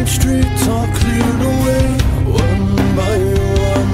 streets are cleared away, one by one.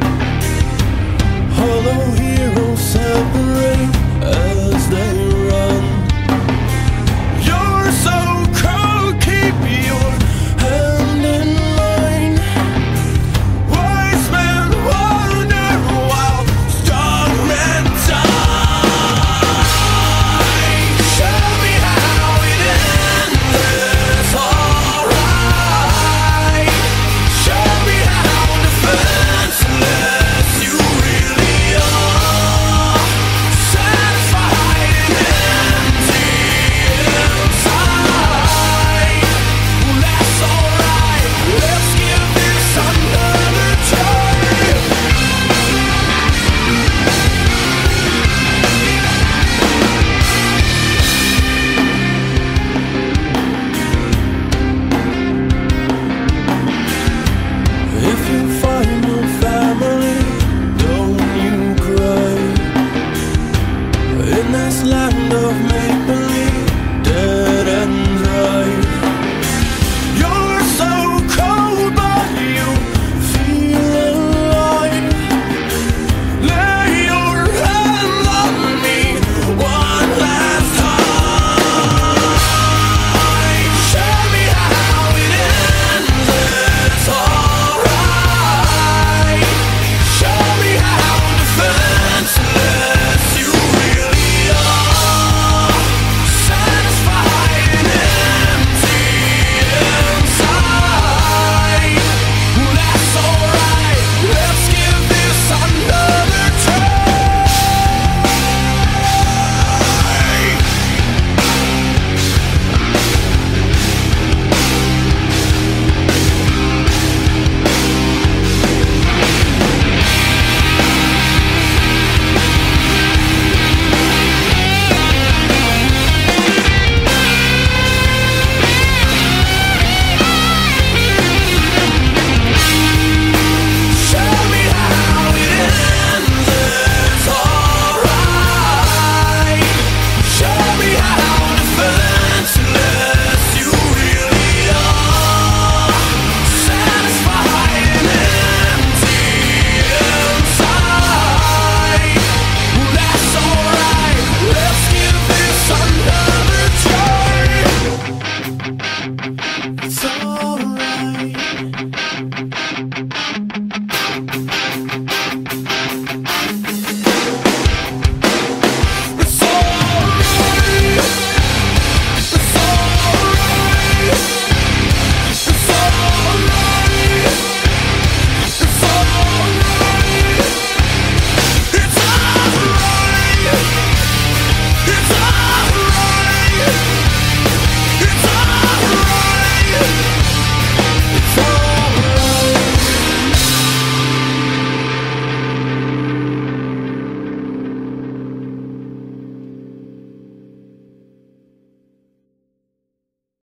Hollow heroes separate as they run. You're so cold, keep your hand in mine. Wise men wander while strong men die. Show me how it ends alright. Show me how defenseless you really are. Satisfied and empty inside. Well, that's alright. Let's give this another try. If you find your family, don't you cry. In this land of me